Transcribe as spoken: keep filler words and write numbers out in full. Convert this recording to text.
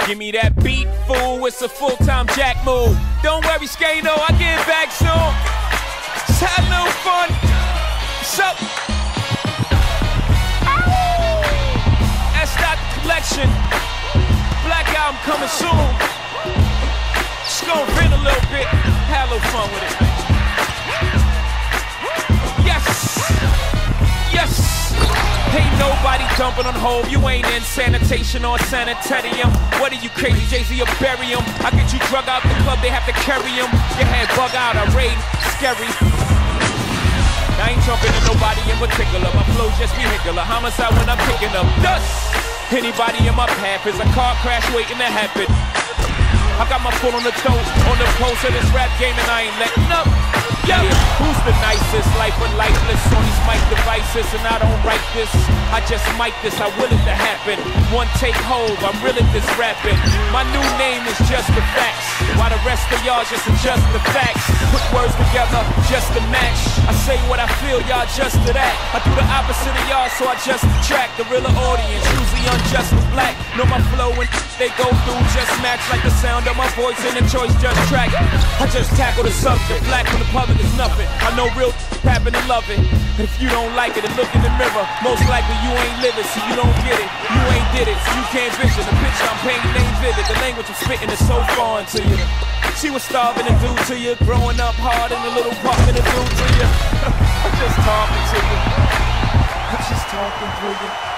Give me that beat, fool, it's a full-time jack move. Don't worry, Skano, I get back soon. Just had a little fun. What's up? That's not the collection. Black album coming soon. Just gonna vent a little bit, have a little fun with it. Yes, yes. Ain't nobody dumping on home. You ain't in sanitation or sanitarium. What are you crazy, Jay-Z or bury him? I get you drug out the club, they have to carry him. Your head bug out, I raid, scary. I ain't jumping to nobody in particular. My flow's just vehicular. Homicide when I'm picking up dust. Anybody in my path is a car crash waiting to happen. I got my foot on the throat, on the pulse of this rap game, and I ain't letting up. Yeah. Who's the nicest? Life or lifeless on these mic devices, and I don't write this. I just mic this. I will it to happen. One take hold. I'm real at this rapping. My new name is Just the Facts, while the rest of y'all just adjust the facts. Put words together just to match. I say what I feel, y'all just to that. I do the opposite of y'all, so I just attract the realer audience. Usually unjust and black. Know my flow and they go through just match like the sound of my voice in the choice just track. I just tackle the subject. Black from the public is nothing. I know real happen to love it. If you don't like it, then look in the mirror. Most likely you ain't living, so you don't get it. You ain't did it, so you can't vision. The picture I'm painting ain't vivid. The language I'm spitting is so foreign to you. See what's starving to do to you. Growing up hard in a little apartment to do to you. I'm just talking to you. I'm just talking to you.